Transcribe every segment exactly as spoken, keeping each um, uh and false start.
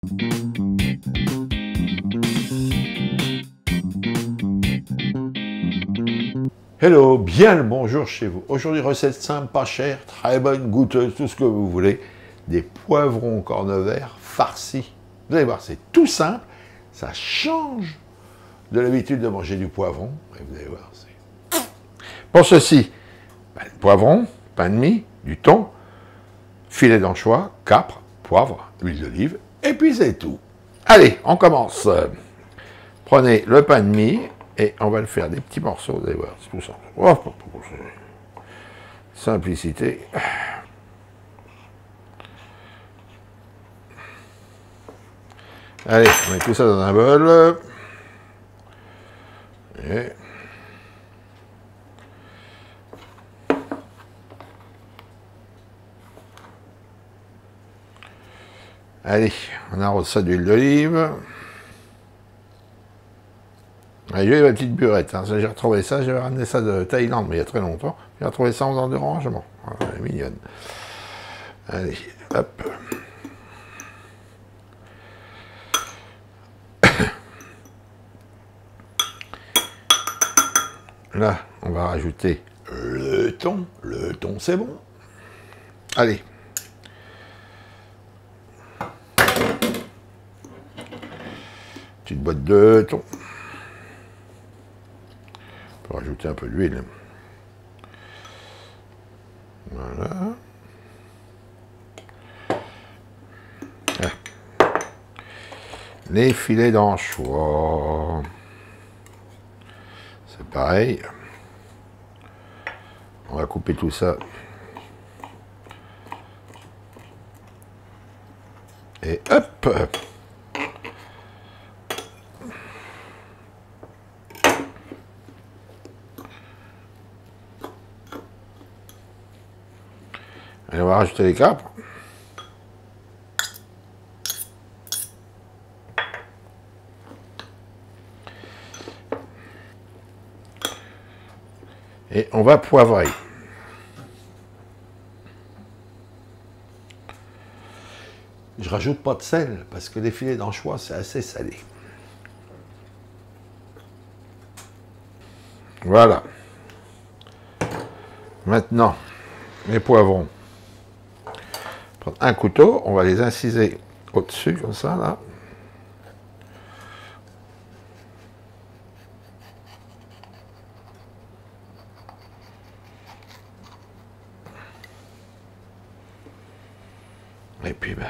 Hello, bien le bonjour chez vous. Aujourd'hui, recette simple, pas chère, très bonne, goûteuse, tout ce que vous voulez. Des poivrons corne vert farcis. Vous allez voir, c'est tout simple. Ça change de l'habitude de manger du poivron. Et vous allez voir, c'est... Pour ceci, ben, le poivron, pain de mie, du thon, filet d'anchois, capre, poivre, huile d'olive, et puis c'est tout. Allez, on commence. Prenez le pain de mie, et on va le faire des petits morceaux, vous allez voir, c'est tout simple. Oh, simplicité. Allez, on met tout ça dans un bol. Et... Allez, on arrose ça d'huile d'olive. J'ai eu ma petite burette, hein. J'ai retrouvé ça, j'avais ramené ça de Thaïlande, mais il y a très longtemps. J'ai retrouvé ça en faisant du rangement. Elle est mignonne. Allez, hop. Là, on va rajouter le thon. Le thon, c'est bon. Allez. Petite boîte de thon. On peut rajouter un peu d'huile. Voilà. Ah. Les filets d'anchois. C'est pareil. On va couper tout ça. Et hop! Et on va rajouter les capres. Et on va poivrer. Je rajoute pas de sel parce que les filets d'anchois c'est assez salé. Voilà. Maintenant, les poivrons. Prendre un couteau, on va les inciser au-dessus, comme ça, là. Et puis, ben,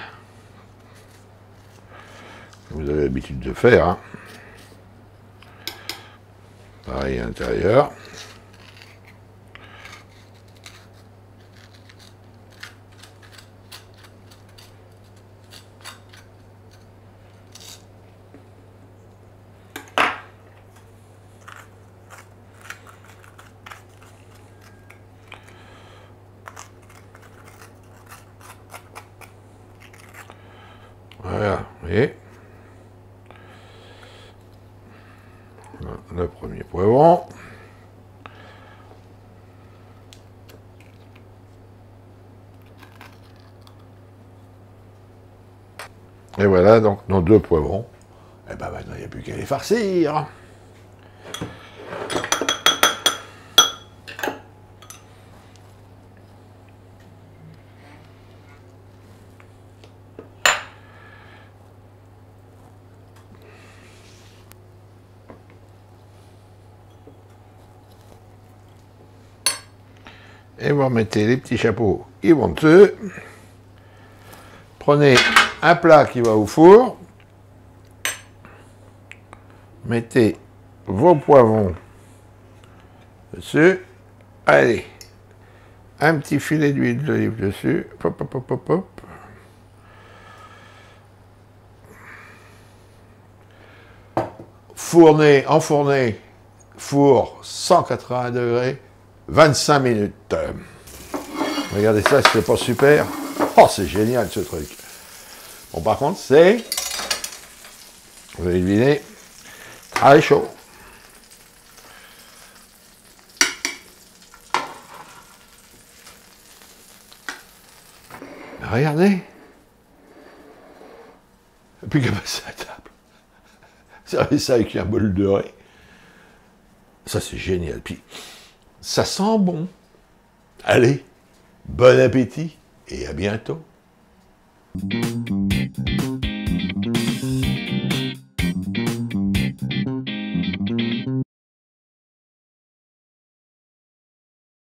vous avez l'habitude de faire, hein. Pareil à l'intérieur. Voilà, vous voyez. Le premier poivron. Et voilà donc nos deux poivrons. Et ben maintenant il n'y a plus qu'à les farcir. Et vous remettez les petits chapeaux qui vont dessus. Prenez un plat qui va au four. Mettez vos poivrons dessus. Allez, un petit filet d'huile d'olive dessus. Hop, hop, hop, hop, hop. Fourner, enfourner, four cent quatre-vingts degrés. vingt-cinq minutes. Regardez ça, c'est pas super. Oh, c'est génial ce truc. Bon, par contre, c'est, vous allez deviner, très chaud. Regardez. Et puis qu'à passer à table. Servez ça avec un bol de riz. Ça, c'est génial. Puis, ça sent bon. Allez, bon appétit et à bientôt.